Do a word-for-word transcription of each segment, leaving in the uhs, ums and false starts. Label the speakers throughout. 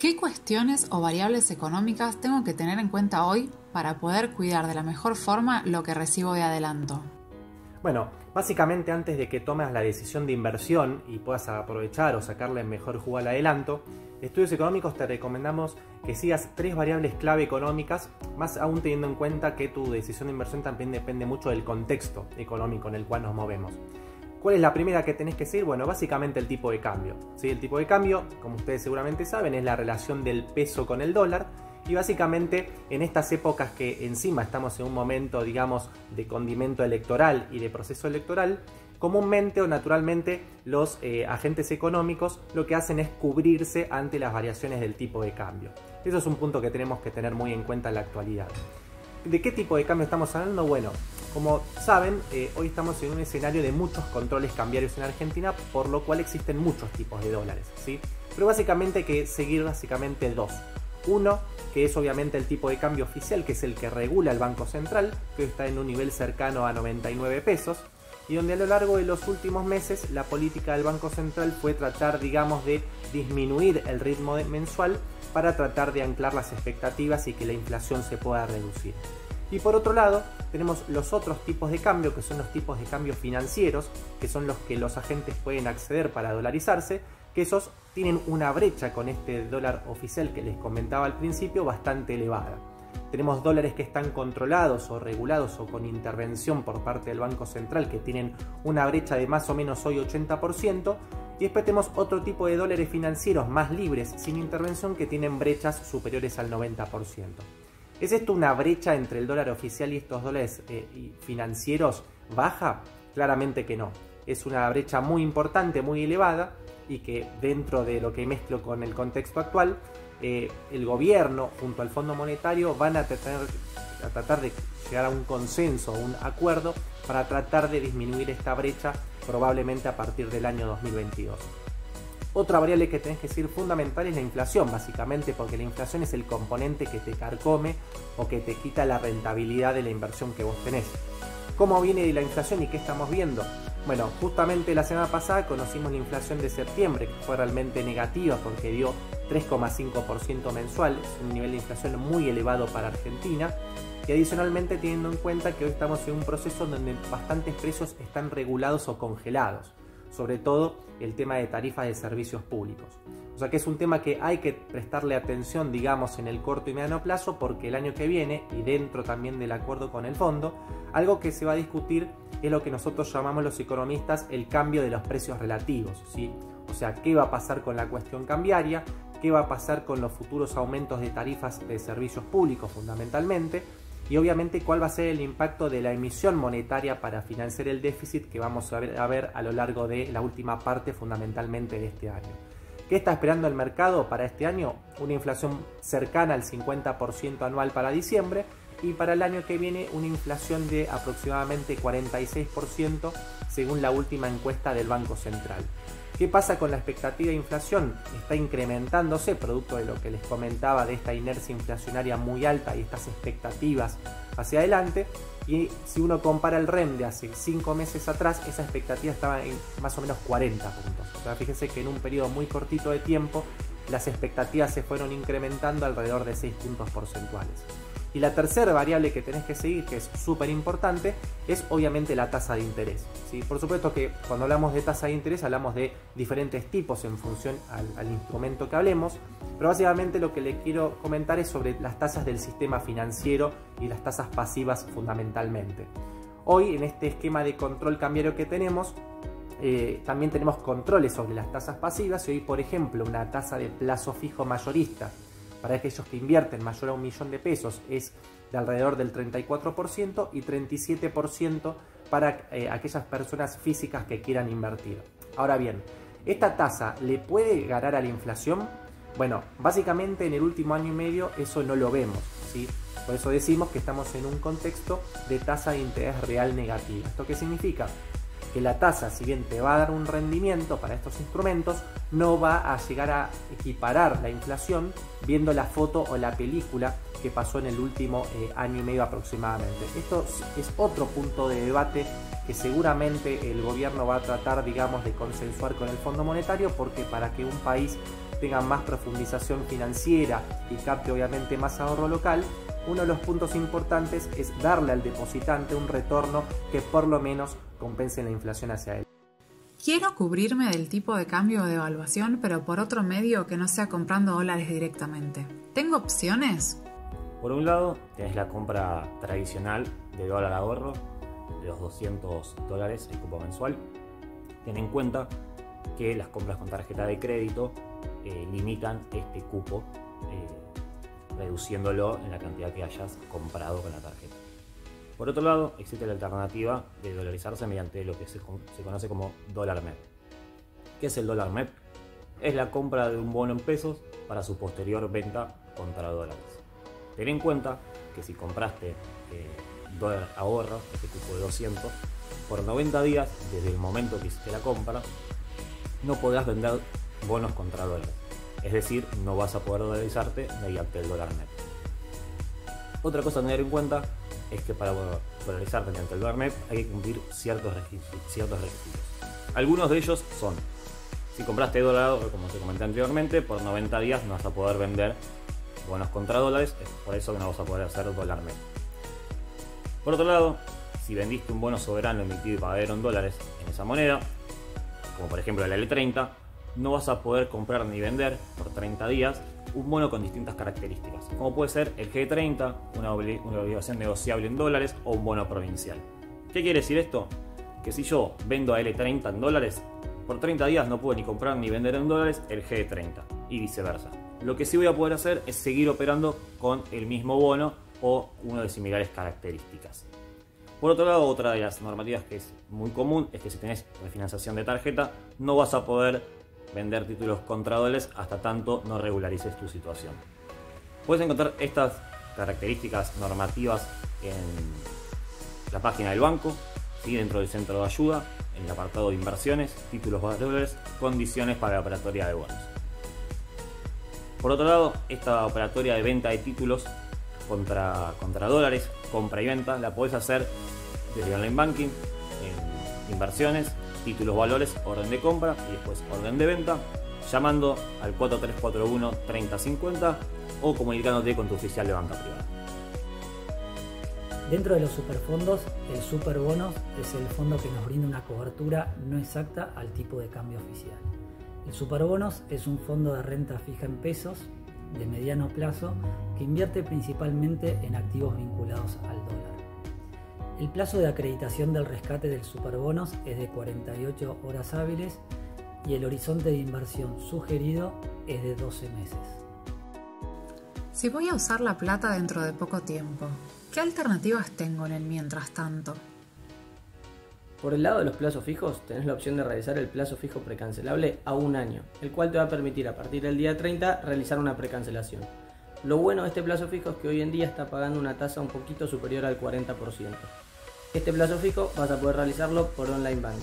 Speaker 1: ¿Qué cuestiones o variables económicas tengo que tener en cuenta hoy para poder cuidar de la mejor forma lo que recibo de adelanto?
Speaker 2: Bueno, básicamente antes de que tomes la decisión de inversión y puedas aprovechar o sacarle el mejor jugo al adelanto, Estudios Económicos te recomendamos que sigas tres variables clave económicas, más aún teniendo en cuenta que tu decisión de inversión también depende mucho del contexto económico en el cual nos movemos. ¿Cuál es la primera que tenés que seguir? Bueno, básicamente el tipo de cambio. ¿Sí? El tipo de cambio, como ustedes seguramente saben, es la relación del peso con el dólar. Y básicamente en estas épocas que encima estamos en un momento, digamos, de condimento electoral y de proceso electoral, comúnmente o naturalmente los eh, agentes económicos lo que hacen es cubrirse ante las variaciones del tipo de cambio. Eso es un punto que tenemos que tener muy en cuenta en la actualidad. ¿De qué tipo de cambio estamos hablando? Bueno, como saben, eh, hoy estamos en un escenario de muchos controles cambiarios en Argentina, por lo cual existen muchos tipos de dólares, ¿sí? Pero básicamente hay que seguir básicamente dos. Uno, que es obviamente el tipo de cambio oficial, que es el que regula el Banco Central, que hoy está en un nivel cercano a noventa y nueve pesos, y donde a lo largo de los últimos meses la política del Banco Central fue tratar, digamos, de disminuir el ritmo de mensual para tratar de anclar las expectativas y que la inflación se pueda reducir. Y por otro lado, tenemos los otros tipos de cambio, que son los tipos de cambio financieros, que son los que los agentes pueden acceder para dolarizarse, que esos tienen una brecha con este dólar oficial que les comentaba al principio bastante elevada. Tenemos dólares que están controlados o regulados o con intervención por parte del Banco Central que tienen una brecha de más o menos hoy ochenta por ciento, y después tenemos otro tipo de dólares financieros más libres sin intervención que tienen brechas superiores al noventa por ciento. ¿Es esto una brecha entre el dólar oficial y estos dólares eh, financieros baja? Claramente que no. Es una brecha muy importante, muy elevada, y que dentro de lo que mezclo con el contexto actual, eh, el gobierno junto al Fondo Monetario van a tratar, a tratar de llegar a un consenso, un acuerdo para tratar de disminuir esta brecha probablemente a partir del año dos mil veintidós. Otra variable que tenés que decir fundamental es la inflación, básicamente porque la inflación es el componente que te carcome o que te quita la rentabilidad de la inversión que vos tenés. ¿Cómo viene la inflación y qué estamos viendo? Bueno, justamente la semana pasada conocimos la inflación de septiembre, que fue realmente negativa porque dio tres coma cinco por ciento mensual, es un nivel de inflación muy elevado para Argentina. Y adicionalmente teniendo en cuenta que hoy estamos en un proceso donde bastantes precios están regulados o congelados, sobre todo el tema de tarifas de servicios públicos. O sea que es un tema que hay que prestarle atención, digamos, en el corto y mediano plazo, porque el año que viene, y dentro también del acuerdo con el fondo, algo que se va a discutir es lo que nosotros llamamos los economistas el cambio de los precios relativos, ¿sí? O sea, qué va a pasar con la cuestión cambiaria, qué va a pasar con los futuros aumentos de tarifas de servicios públicos fundamentalmente, y obviamente cuál va a ser el impacto de la emisión monetaria para financiar el déficit que vamos a ver a, ver a lo largo de la última parte fundamentalmente de este año. ¿Qué está esperando el mercado para este año? Una inflación cercana al cincuenta por ciento anual para diciembre, y para el año que viene una inflación de aproximadamente cuarenta y seis por ciento según la última encuesta del Banco Central. ¿Qué pasa con la expectativa de inflación? Está incrementándose producto de lo que les comentaba de esta inercia inflacionaria muy alta y estas expectativas hacia adelante. Y si uno compara el R E M de hace cinco meses atrás, esa expectativa estaba en más o menos cuarenta puntos. O sea, fíjense que en un periodo muy cortito de tiempo las expectativas se fueron incrementando alrededor de seis puntos porcentuales. Y la tercera variable que tenés que seguir, que es súper importante, es obviamente la tasa de interés, ¿sí? Por supuesto que cuando hablamos de tasa de interés hablamos de diferentes tipos en función al, al instrumento que hablemos, pero básicamente lo que les quiero comentar es sobre las tasas del sistema financiero y las tasas pasivas fundamentalmente. Hoy en este esquema de control cambiario que tenemos, eh, también tenemos controles sobre las tasas pasivas, y hoy por ejemplo una tasa de plazo fijo mayorista para aquellos que invierten mayor a un millón de pesos es de alrededor del treinta y cuatro por ciento y treinta y siete por ciento para eh, aquellas personas físicas que quieran invertir. Ahora bien, ¿esta tasa le puede ganar a la inflación? Bueno, básicamente en el último año y medio eso no lo vemos, ¿sí? Por eso decimos que estamos en un contexto de tasa de interés real negativa. ¿Esto qué significa? Que la tasa, si bien te va a dar un rendimiento para estos instrumentos, no va a llegar a equiparar la inflación viendo la foto o la película que pasó en el último eh, año y medio aproximadamente. Esto es otro punto de debate que seguramente el gobierno va a tratar, digamos, de consensuar con el Fondo Monetario, porque para que un país tenga más profundización financiera y capte obviamente más ahorro local, uno de los puntos importantes es darle al depositante un retorno que por lo menos compense la inflación hacia él.
Speaker 1: Quiero cubrirme del tipo de cambio o devaluación, pero por otro medio que no sea comprando dólares directamente. ¿Tengo opciones?
Speaker 3: Por un lado, tenés la compra tradicional de dólar ahorro, de los doscientos dólares el cupo mensual. Ten en cuenta que las compras con tarjeta de crédito eh, limitan este cupo, eh, reduciéndolo en la cantidad que hayas comprado con la tarjeta. Por otro lado, existe la alternativa de dolarizarse mediante lo que se, se conoce como dólar M E P. ¿Qué es el dólar M E P? Es la compra de un bono en pesos para su posterior venta contra dólares. Ten en cuenta que si compraste eh, dólar ahorro, este cupo de doscientos, por noventa días desde el momento que hiciste la compra, no podrás vender bonos contra dólares. Es decir, no vas a poder dolarizarte mediante el dólar M E P. Otra cosa a tener en cuenta es que para dolarizarte mediante el dólar M E P hay que cumplir ciertos requisitos, ciertos requisitos. Algunos de ellos son: si compraste dólar, como te comenté anteriormente, por noventa días no vas a poder vender bonos contra dólares, es por eso que no vas a poder hacer dólar M E P. Por otro lado, si vendiste un bono soberano emitido y pagado en dólares en esa moneda, como por ejemplo el L treinta, no vas a poder comprar ni vender por treinta días un bono con distintas características, como puede ser el G treinta, una, obli una obligación negociable en dólares o un bono provincial. ¿Qué quiere decir esto? Que si yo vendo a L treinta en dólares, por treinta días no puedo ni comprar ni vender en dólares el G treinta y viceversa. Lo que sí voy a poder hacer es seguir operando con el mismo bono o uno de similares características. Por otro lado, otra de las normativas que es muy común es que si tenés refinanciación de tarjeta, no vas a poder vender títulos contra dólares hasta tanto no regularices tu situación. Puedes encontrar estas características normativas en la página del banco, ¿sí? Dentro del centro de ayuda, en el apartado de inversiones, títulos dólares, condiciones para la operatoria de bonos. Por otro lado, esta operatoria de venta de títulos contra, contra dólares, compra y venta, la podés hacer desde online banking, en inversiones, títulos, valores, orden de compra y después orden de venta, llamando al cuatro tres cuatro uno, treinta cincuenta o comunicándote con tu oficial de banca privada.
Speaker 4: Dentro de los superfondos, el superbonos es el fondo que nos brinda una cobertura no exacta al tipo de cambio oficial. El superbonos es un fondo de renta fija en pesos de mediano plazo que invierte principalmente en activos vinculados al dólar. El plazo de acreditación del rescate del superbonos es de cuarenta y ocho horas hábiles y el horizonte de inversión sugerido es de doce meses.
Speaker 1: Si voy a usar la plata dentro de poco tiempo, ¿qué alternativas tengo en el mientras tanto?
Speaker 5: Por el lado de los plazos fijos, tenés la opción de realizar el plazo fijo precancelable a un año, el cual te va a permitir a partir del día treinta realizar una precancelación. Lo bueno de este plazo fijo es que hoy en día está pagando una tasa un poquito superior al cuarenta por ciento. Este plazo fijo vas a poder realizarlo por online banking.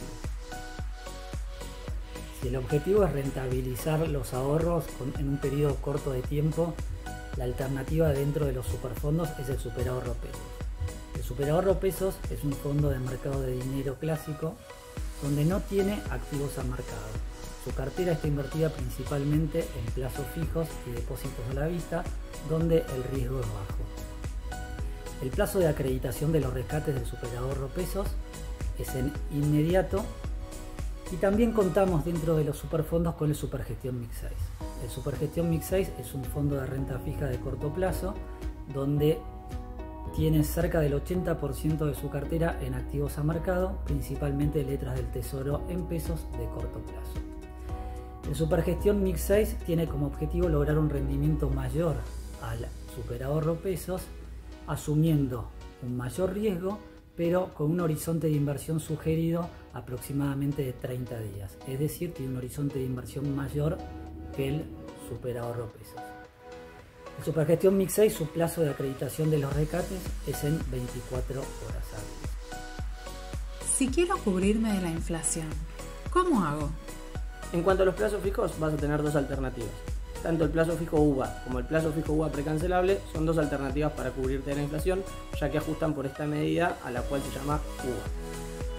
Speaker 4: Si el objetivo es rentabilizar los ahorros en un periodo corto de tiempo, la alternativa dentro de los superfondos es el superahorro pesos. El superahorro pesos es un fondo de mercado de dinero clásico donde no tiene activos a mercado. Su cartera está invertida principalmente en plazos fijos y depósitos a la vista, donde el riesgo es bajo. El plazo de acreditación de los rescates del superahorro pesos es en inmediato y también contamos dentro de los superfondos con el Supergestión Mix seis. El Supergestión Mix seis es un fondo de renta fija de corto plazo donde tiene cerca del ochenta por ciento de su cartera en activos a mercado, principalmente letras del tesoro en pesos de corto plazo. El Supergestión Mix seis tiene como objetivo lograr un rendimiento mayor al superahorro pesos, asumiendo un mayor riesgo, pero con un horizonte de inversión sugerido aproximadamente de treinta días. Es decir, tiene un horizonte de inversión mayor que el superahorro pesos. El Supergestión Mix seis, su plazo de acreditación de los rescates es en veinticuatro horas hábiles.
Speaker 1: Si quiero cubrirme de la inflación, ¿cómo hago?
Speaker 5: En cuanto a los plazos fijos, vas a tener dos alternativas. Tanto el plazo fijo U V A como el plazo fijo U V A precancelable son dos alternativas para cubrirte de la inflación, ya que ajustan por esta medida a la cual se llama U V A.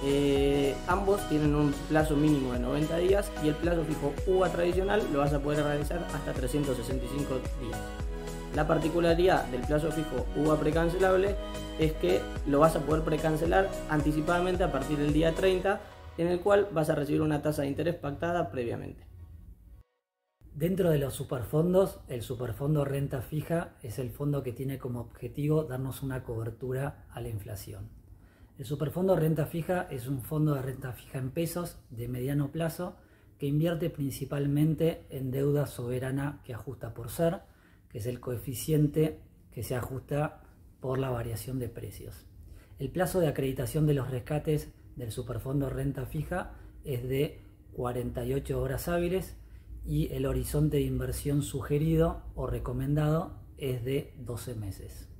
Speaker 5: Eh, ambos tienen un plazo mínimo de noventa días y el plazo fijo U V A tradicional lo vas a poder realizar hasta trescientos sesenta y cinco días. La particularidad del plazo fijo U V A precancelable es que lo vas a poder precancelar anticipadamente a partir del día treinta, en el cual vas a recibir una tasa de interés pactada previamente.
Speaker 4: Dentro de los superfondos, el superfondo renta fija es el fondo que tiene como objetivo darnos una cobertura a la inflación. El superfondo renta fija es un fondo de renta fija en pesos de mediano plazo que invierte principalmente en deuda soberana que ajusta por ser, que es el coeficiente que se ajusta por la variación de precios. El plazo de acreditación de los rescates del superfondo renta fija es de cuarenta y ocho horas hábiles y el horizonte de inversión sugerido o recomendado es de doce meses.